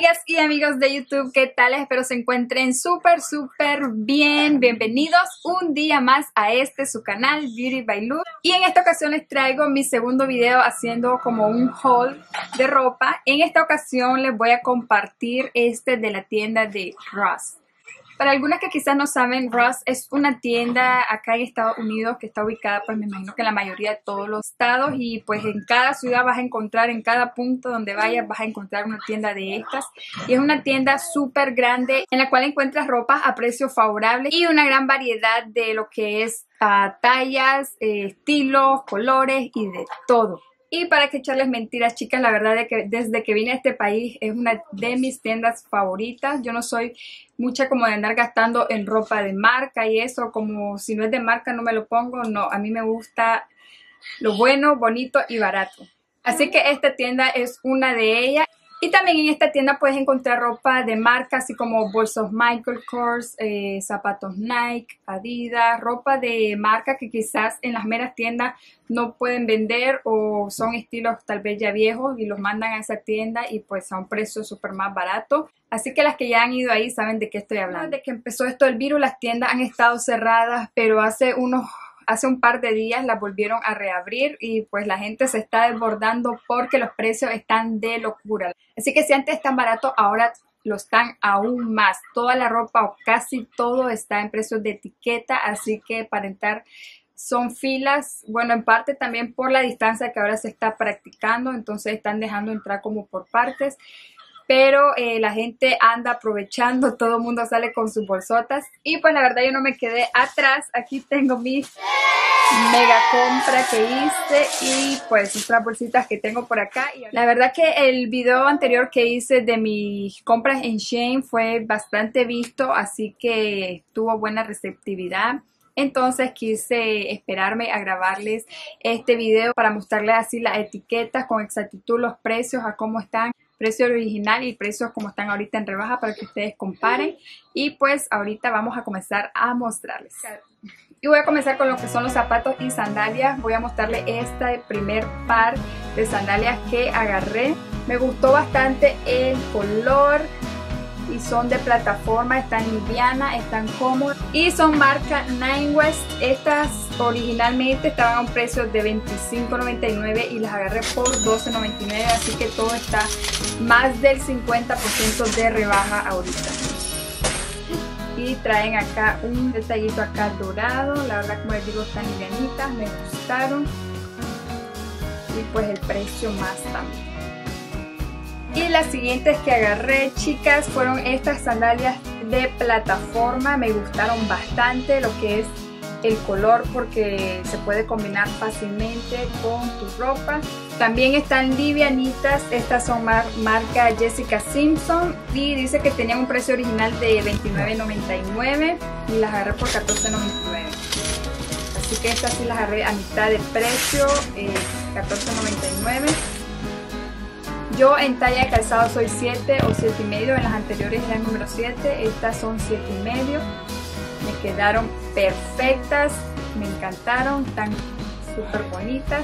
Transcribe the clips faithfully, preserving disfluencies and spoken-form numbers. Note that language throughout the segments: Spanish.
Amigas y amigos de YouTube, ¿qué tal? Espero se encuentren súper, súper bien. Bienvenidos un día más a este su canal Beauty by Luz. Y en esta ocasión les traigo mi segundo video haciendo como un haul de ropa. En esta ocasión les voy a compartir este de la tienda de Ross. Para algunas que quizás no saben, Ross es una tienda acá en Estados Unidos que está ubicada, pues me imagino que en la mayoría de todos los estados, y pues en cada ciudad vas a encontrar, en cada punto donde vayas vas a encontrar una tienda de estas. Y es una tienda súper grande en la cual encuentras ropa a precios favorables y una gran variedad de lo que es uh, tallas, eh, estilos, colores y de todo. Y para que echarles mentiras, chicas, la verdad es que desde que vine a este país es una de mis tiendas favoritas. Yo no soy mucha como de andar gastando en ropa de marca y eso, como si no es de marca no me lo pongo. No, a mí me gusta lo bueno, bonito y barato. Así que esta tienda es una de ellas. Y también en esta tienda puedes encontrar ropa de marca, así como bolsos Michael Kors, eh, zapatos Nike, Adidas, ropa de marca que quizás en las meras tiendas no pueden vender o son estilos tal vez ya viejos y los mandan a esa tienda y pues a un precio súper más barato. Así que las que ya han ido ahí saben de qué estoy hablando. Desde que empezó esto del virus las tiendas han estado cerradas, pero hace unos... Hace un par de días las volvieron a reabrir y pues la gente se está desbordando porque los precios están de locura. Así que si antes están baratos, ahora lo están aún más. Toda la ropa o casi todo está en precios de etiqueta, así que para entrar son filas. Bueno, en parte también por la distancia que ahora se está practicando, entonces están dejando entrar como por partes. Pero eh, la gente anda aprovechando, todo el mundo sale con sus bolsotas. Y pues la verdad yo no me quedé atrás. Aquí tengo mi mega compra que hice y pues otras bolsitas que tengo por acá. La verdad que el video anterior que hice de mis compras en Shein fue bastante visto, así que tuvo buena receptividad. Entonces quise esperarme a grabarles este video para mostrarles así las etiquetas con exactitud, los precios, a cómo están. Precio original y precios como están ahorita en rebaja para que ustedes comparen. Y pues ahorita vamos a comenzar a mostrarles. Y voy a comenzar con lo que son los zapatos y sandalias. Voy a mostrarles este primer par de sandalias que agarré. Me gustó bastante el color y son de plataforma, están livianas, están cómodas y son marca Nine West. Estas originalmente estaban a un precio de veinticinco noventa y nueve y las agarré por doce noventa y nueve, así que todo está más del cincuenta por ciento de rebaja ahorita. Y traen acá un detallito acá dorado, la verdad como les digo están livianitas, me gustaron y pues el precio más también. Y las siguientes que agarré, chicas, fueron estas sandalias de plataforma. Me gustaron bastante lo que es el color porque se puede combinar fácilmente con tu ropa. También están livianitas. Estas son mar marca Jessica Simpson y dice que tenían un precio original de veintinueve noventa y nueve y las agarré por catorce noventa y nueve. Así que estas sí las agarré a mitad de precio, eh, catorce noventa y nueve. Yo en talla de calzado soy siete o siete y medio, en las anteriores era el número siete, estas son siete y medio. Me quedaron perfectas, me encantaron, están súper bonitas.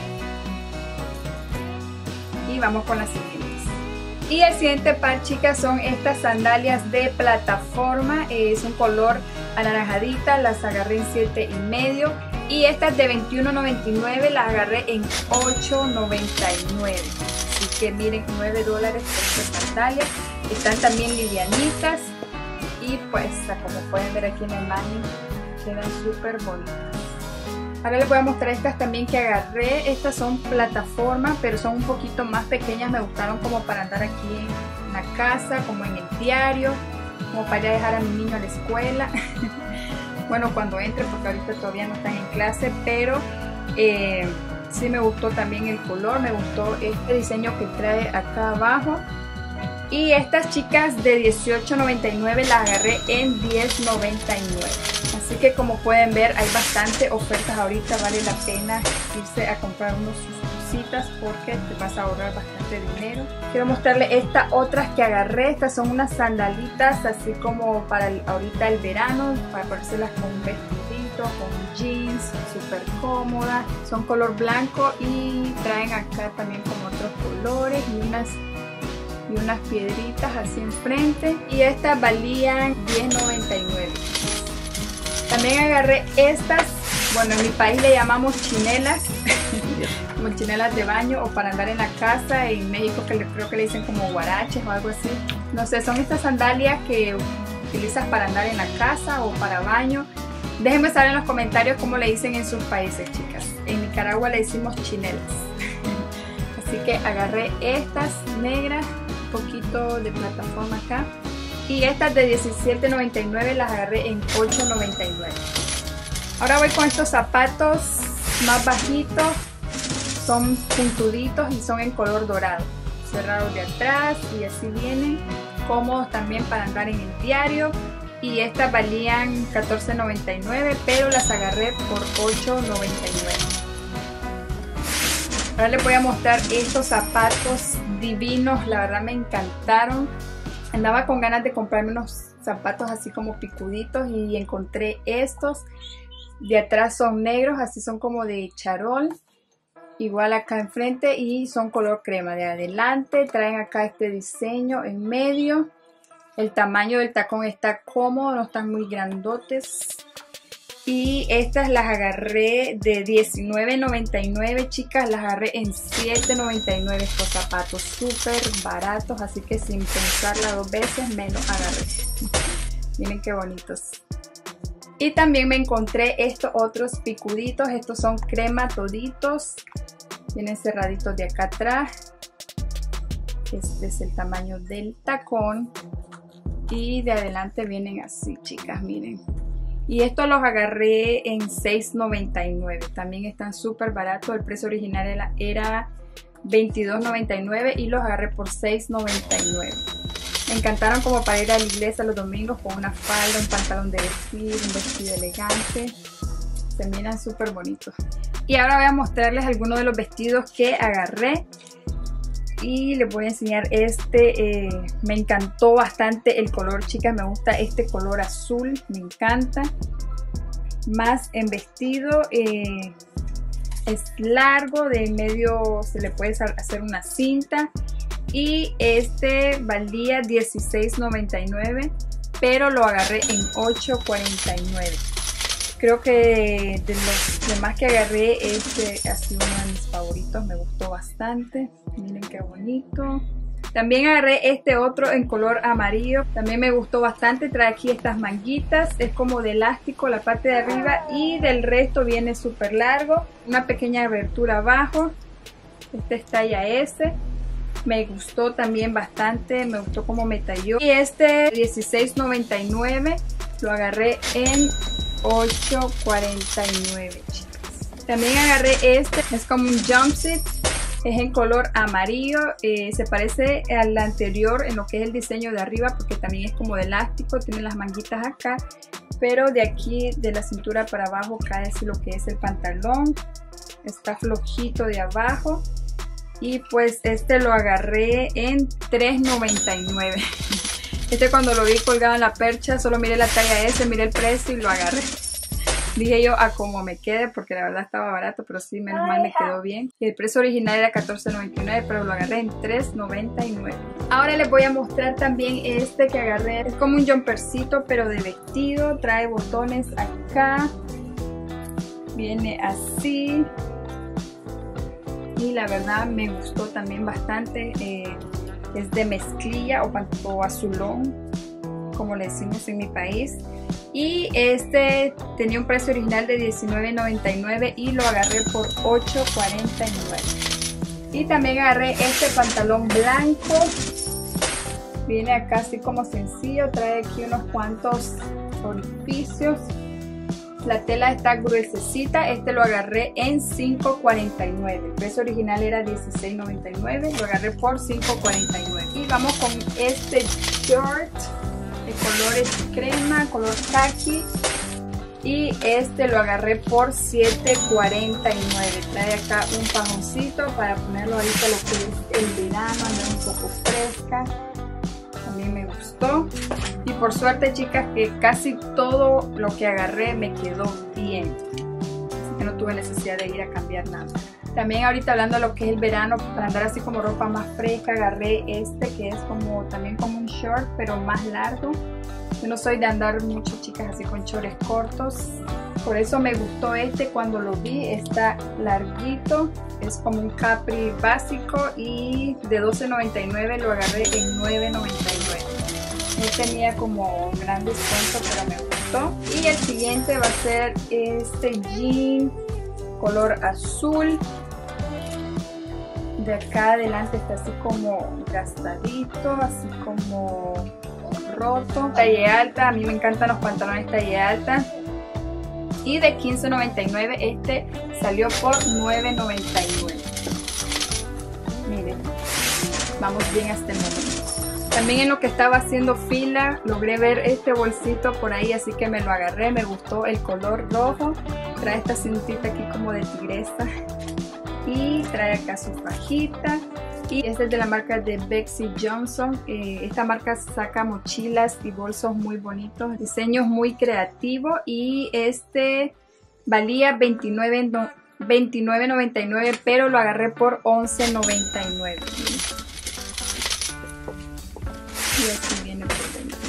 Y vamos con las siguientes. Y el siguiente par, chicas, son estas sandalias de plataforma, es un color anaranjadita, las agarré en siete y medio. Y estas de veintiuno noventa y nueve las agarré en ocho noventa y nueve. Así que miren, nueve dólares por estas sandalias. Están también livianitas. Y pues, como pueden ver aquí en el manning, quedan súper bonitas. Ahora les voy a mostrar estas también que agarré. Estas son plataforma, pero son un poquito más pequeñas. Me gustaron como para andar aquí en la casa, como en el diario, como para ir a dejar a mi niño a la escuela. Bueno, cuando entre, porque ahorita todavía no están en clase, pero eh, sí me gustó también el color, me gustó este diseño que trae acá abajo. Y estas, chicas, de dieciocho noventa y nueve las agarré en diez noventa y nueve. Así que como pueden ver hay bastante ofertas ahorita, vale la pena irse a comprar unos cositas porque te vas a ahorrar bastante dinero. Quiero mostrarles estas otras que agarré. Estas son unas sandalitas así como para el, ahorita el verano, para ponérselas con un vestidito, con jeans, súper cómodas. Son color blanco y traen acá también como otros colores y unas y unas piedritas así enfrente, y estas valían diez noventa y nueve. También agarré estas, bueno, en mi país le llamamos chinelas como chinelas de baño o para andar en la casa. En México que le, creo que le dicen como guaraches o algo así, no sé, son estas sandalias que utilizas para andar en la casa o para baño. Déjenme saber en los comentarios cómo le dicen en sus países, chicas. En Nicaragua le decimos chinelas. Así que agarré estas negras, un poquito de plataforma acá, y estas de diecisiete noventa y nueve las agarré en ocho noventa y nueve. Ahora voy con estos zapatos más bajitos, son puntuditos y son en color dorado, cerrados de atrás y así vienen, cómodos también para andar en el diario. Y estas valían catorce noventa y nueve, pero las agarré por ocho noventa y nueve. Ahora les voy a mostrar estos zapatos divinos, la verdad me encantaron. Andaba con ganas de comprarme unos zapatos así como picuditos y encontré estos. De atrás son negros, así son como de charol. Igual acá enfrente y son color crema. De adelante traen acá este diseño en medio. El tamaño del tacón está cómodo, no están muy grandotes. Y estas las agarré de diecinueve noventa y nueve, chicas. Las agarré en siete noventa y nueve estos zapatos. Súper baratos, así que sin pensarla dos veces me los agarré. Miren qué bonitos. Y también me encontré estos otros picuditos. Estos son crema toditos. Vienen cerraditos de acá atrás. Este es el tamaño del tacón. Y de adelante vienen así, chicas, miren. Y estos los agarré en seis noventa y nueve. También están súper baratos. El precio original era, era veintidós noventa y nueve y los agarré por seis noventa y nueve. Me encantaron como para ir a la iglesia los domingos con una falda, un pantalón de vestir, un vestido elegante. Se miran súper bonitos. Y ahora voy a mostrarles algunos de los vestidos que agarré. Y les voy a enseñar este, eh, me encantó bastante el color, chicas, me gusta este color azul, me encanta. Más en vestido, eh, es largo, de medio se le puede hacer una cinta. Y este valía dieciséis noventa y nueve, pero lo agarré en ocho cuarenta y nueve. Creo que de los demás que agarré, este ha sido uno de mis favoritos, me gustó bastante. Miren qué bonito. También agarré este otro en color amarillo, también me gustó bastante. Trae aquí estas manguitas, es como de elástico la parte de arriba y del resto viene súper largo. Una pequeña abertura abajo, este es talla S. Me gustó también bastante, me gustó como me talló. Y este dieciséis noventa y nueve lo agarré en ocho cuarenta y nueve, chicas. También agarré este, es como un jumpsuit, es en color amarillo, eh, se parece al anterior en lo que es el diseño de arriba porque también es como de elástico, tiene las manguitas acá, pero de aquí de la cintura para abajo cae así lo que es el pantalón, está flojito de abajo. Y pues este lo agarré en tres noventa y nueve. Este cuando lo vi colgado en la percha, solo miré la talla S, miré el precio y lo agarré. Dije yo a cómo me quede, porque la verdad estaba barato, pero sí, menos mal me quedó bien. Y el precio original era catorce noventa y nueve, pero lo agarré en tres noventa y nueve. Ahora les voy a mostrar también este que agarré. Es como un jumpercito, pero de vestido. Trae botones acá. Viene así. Y la verdad me gustó también bastante. Eh, es de mezclilla o, o azulón, como le decimos en mi país. Y este tenía un precio original de diecinueve noventa y nueve y lo agarré por ocho cuarenta y nueve. Y también agarré este pantalón blanco. Viene acá así como sencillo. Trae aquí unos cuantos orificios. La tela está gruesecita, este lo agarré en cinco cuarenta y nueve. El precio original era dieciséis noventa y nueve, lo agarré por cinco cuarenta y nueve. Y vamos con este short de colores crema, color khaki. Y este lo agarré por siete cuarenta y nueve. Trae acá un pajoncito para ponerlo ahorita lo que es el verano, andar un poco fresca. También me gustó. Y por suerte, chicas, que casi todo lo que agarré me quedó bien. Así que no tuve necesidad de ir a cambiar nada. También ahorita hablando de lo que es el verano, para andar así como ropa más fresca, agarré este que es como también como un short pero más largo. Yo no soy de andar mucho, chicas, así con shorts cortos, por eso me gustó este cuando lo vi. Está larguito, es como un capri básico y de doce noventa y nueve lo agarré en nueve noventa y nueve. No tenía como gran descuento, pero me gustó. Y el siguiente va a ser este jean color azul. De acá adelante está así como gastadito, así como roto. Talla alta, a mí me encantan los pantalones talla alta. Y de quince noventa y nueve este salió por nueve noventa y nueve. Miren, vamos bien hasta el momento. También en lo que estaba haciendo fila logré ver este bolsito por ahí, así que me lo agarré. Me gustó el color rojo. Trae esta cintita aquí como de tigresa. Y trae acá su fajita. Y este es de la marca de Betsey Johnson. Eh, esta marca saca mochilas y bolsos muy bonitos, diseños muy creativos. Y este valía veintinueve noventa y nueve, pero lo agarré por once noventa y nueve. Y así viene por dentro.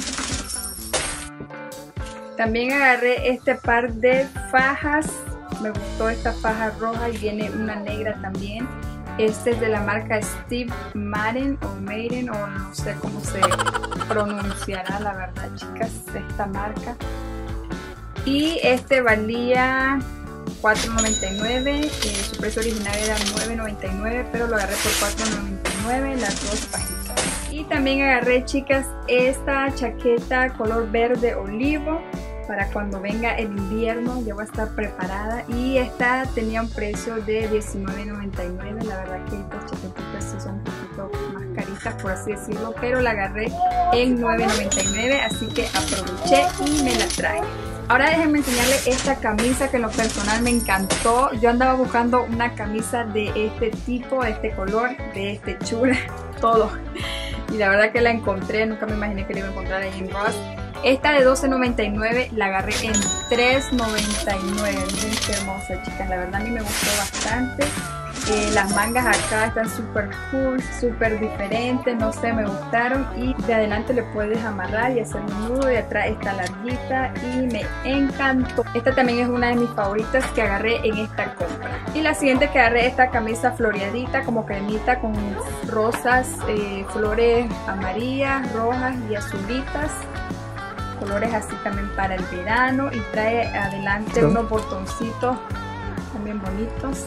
También agarré este par de fajas. Me gustó esta faja roja y viene una negra también. Este es de la marca Steve Madden o Maiden, o no sé cómo se pronunciará, la verdad, chicas, esta marca. Y este valía cuatro noventa y nueve, eh, su precio original era nueve noventa y nueve, pero lo agarré por cuatro noventa y nueve las dos fajitas. Y también agarré, chicas, esta chaqueta color verde olivo. Para cuando venga el invierno ya voy a estar preparada. Y esta tenía un precio de diecinueve noventa y nueve. La verdad que estas chaquetitas sí son un poquito más caritas, por así decirlo, pero la agarré en nueve noventa y nueve, así que aproveché y me la traje. Ahora déjenme enseñarles esta camisa que en lo personal me encantó. Yo andaba buscando una camisa de este tipo, de este color, de este chula, todo. Y la verdad que la encontré, nunca me imaginé que la iba a encontrar ahí en Ross. Esta de doce noventa y nueve la agarré en tres noventa y nueve. Miren qué hermosa, chicas. La verdad a mí me gustó bastante. Eh, las mangas acá están súper cool, súper diferentes. No sé, me gustaron. Y de adelante le puedes amarrar y hacer un nudo. De atrás está larguita y me encantó. Esta también es una de mis favoritas que agarré en esta compra. Y la siguiente que agarré, esta camisa floreadita, como cremita, con rosas, eh, flores amarillas, rojas y azulitas. Colores así también para el verano, y trae adelante unos botoncitos también bonitos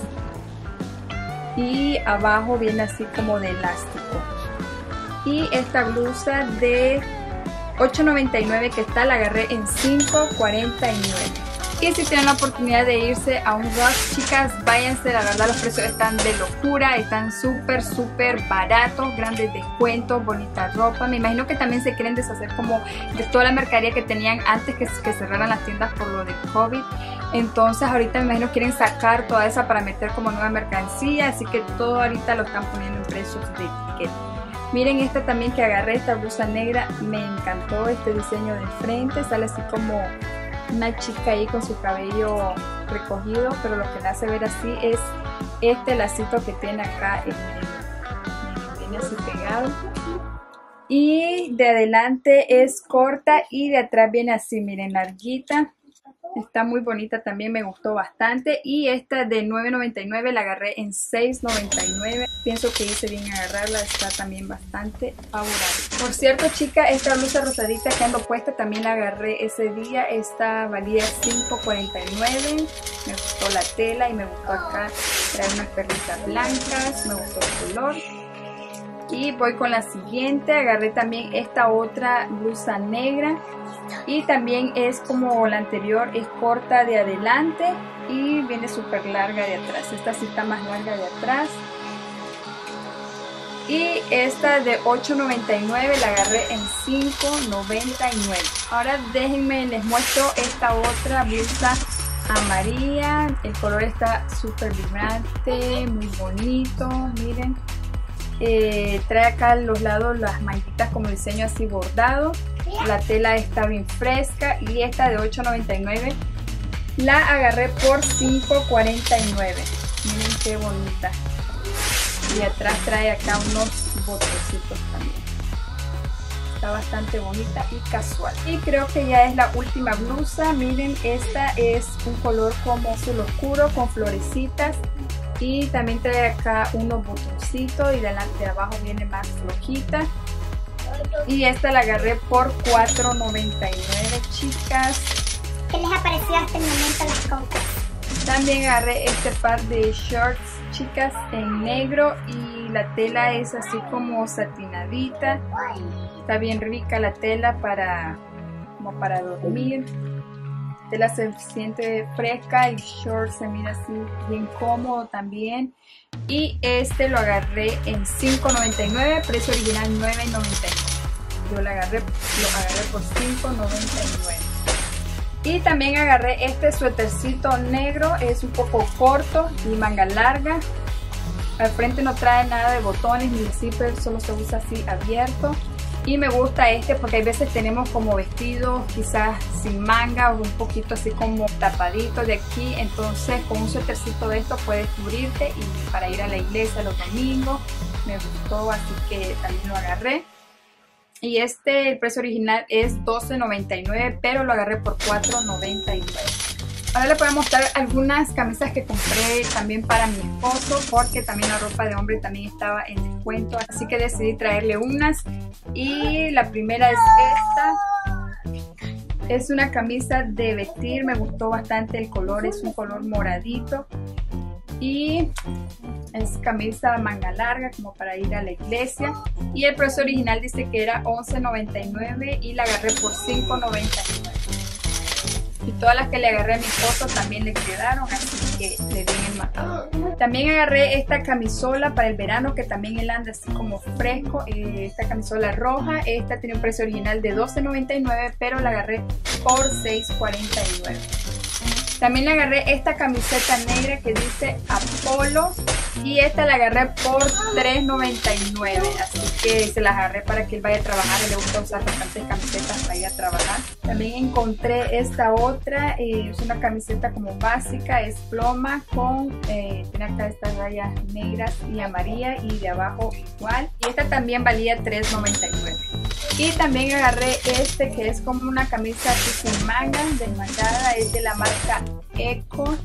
y abajo viene así como de elástico. Y esta blusa de ocho noventa y nueve que está, la agarré en cinco cuarenta y nueve. Y si tienen la oportunidad de irse a un Ross, chicas, váyanse. La verdad los precios están de locura, están súper súper baratos, grandes descuentos, bonita ropa. Me imagino que también se quieren deshacer como de toda la mercadería que tenían antes que, que cerraran las tiendas por lo de COVID. Entonces ahorita me imagino quieren sacar toda esa para meter como nueva mercancía, así que todo ahorita lo están poniendo en precios de etiqueta. Miren esta también que agarré, esta blusa negra, me encantó este diseño de frente, sale así como una chica ahí con su cabello recogido, pero lo que la hace ver así es este lacito que tiene acá en el, viene así pegado, y de adelante es corta y de atrás viene así, miren, larguita. Está muy bonita también, me gustó bastante. Y esta de nueve noventa y nueve la agarré en seis noventa y nueve. Pienso que hice bien agarrarla, está también bastante favorable. Por cierto, chicas, esta blusa rosadita que ando puesta también la agarré ese día. Esta valía cinco cuarenta y nueve. Me gustó la tela y me gustó acá traer unas perlitas blancas. Me gustó el color. Y voy con la siguiente. Agarré también esta otra blusa negra. Y también es como la anterior, es corta de adelante y viene súper larga de atrás. Esta sí está más larga de atrás. Y esta de ocho noventa y nueve la agarré en cinco noventa y nueve. Ahora déjenme, les muestro esta otra blusa amarilla. El color está súper vibrante, muy bonito, miren. Eh, trae acá a los lados las manguitas como diseño así bordado. La tela está bien fresca. Y esta de ocho noventa y nueve La agarré por cinco cuarenta y nueve. Miren qué bonita. Y atrás trae acá unos botoncitos también. Está bastante bonita y casual. Y creo que ya es la última blusa. Miren, esta es un color como azul oscuro con florecitas. Y también trae acá unos botoncitos y delante de abajo viene más flojita. Y esta la agarré por cuatro noventa y nueve, chicas. ¿Qué les ha parecido hasta el momento las compras? También agarré este par de shorts, chicas, en negro y la tela es así como satinadita. Está bien rica la tela para, como para dormir. Tela se siente fresca y short se mira así bien cómodo también. Y este lo agarré en cinco noventa y nueve, precio original nueve noventa y nueve. Yo lo agarré, lo agarré por cinco noventa y nueve. Y también agarré este suétercito negro, es un poco corto y manga larga. Al frente no trae nada de botones ni de zipper, solo se usa así abierto. Y me gusta este porque hay veces tenemos como vestidos quizás sin manga o un poquito así como tapadito de aquí. Entonces con un suétercito de esto puedes cubrirte y para ir a la iglesia los domingos. Me gustó, así que también lo agarré. Y este, el precio original es doce noventa y nueve, pero lo agarré por cuatro noventa y nueve. Ahora les voy a mostrar algunas camisas que compré también para mi esposo, porque también la ropa de hombre también estaba en descuento, así que decidí traerle unas. Y la primera es esta. Es una camisa de vestir, me gustó bastante el color, es un color moradito. Y es camisa manga larga como para ir a la iglesia. Y el precio original dice que era once noventa y nueve y la agarré por cinco noventa y nueve. Y todas las que le agarré a mi esposo también le quedaron, así que le den el matador. También agarré esta camisola para el verano, que también él anda así como fresco. eh, Esta camisola roja, esta tiene un precio original de doce noventa y nueve, pero la agarré por seis cuarenta y nueve. También le agarré esta camiseta negra que dice Apolo y esta la agarré por tres noventa y nueve, así que se las agarré para que él vaya a trabajar. Él le gusta usar bastantes camisetas para ir a trabajar. También encontré esta otra, eh, es una camiseta como básica, es ploma con, eh, tiene acá estas rayas negras y amarillas y de abajo igual. Y esta también valía tres noventa y nueve. Y también agarré este que es como una camisa así sin mangas, desmangada, es de la marca Eco.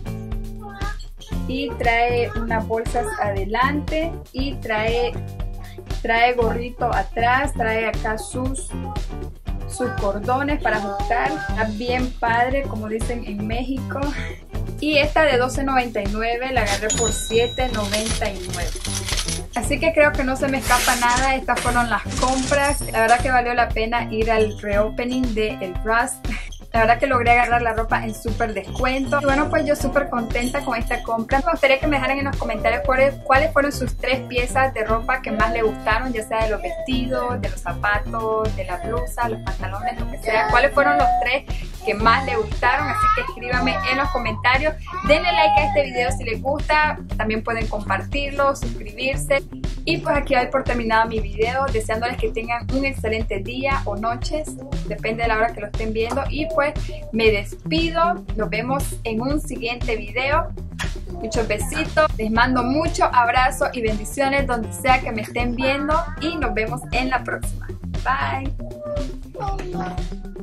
Y trae unas bolsas adelante y trae, trae gorrito atrás, trae acá sus, sus cordones para ajustar. Está bien padre, como dicen en México. Y esta de doce noventa y nueve la agarré por siete noventa y nueve. Así que creo que no se me escapa nada. Estas fueron las compras. La verdad que valió la pena ir al reopening de el Rust. La verdad que logré agarrar la ropa en súper descuento. Y bueno, pues yo súper contenta con esta compra. Me gustaría que me dejaran en los comentarios cuáles, cuáles fueron sus tres piezas de ropa que más les gustaron, ya sea de los vestidos, de los zapatos, de la blusa, los pantalones, lo que sea. Cuáles fueron los tres que más les gustaron, así que escríbanme en los comentarios. Denle like a este video si les gusta. También pueden compartirlo, suscribirse. Y pues aquí doy por terminado mi video, deseándoles que tengan un excelente día o noches, depende de la hora que lo estén viendo. Y pues me despido, nos vemos en un siguiente video. Muchos besitos, les mando muchos abrazos y bendiciones donde sea que me estén viendo y nos vemos en la próxima. Bye.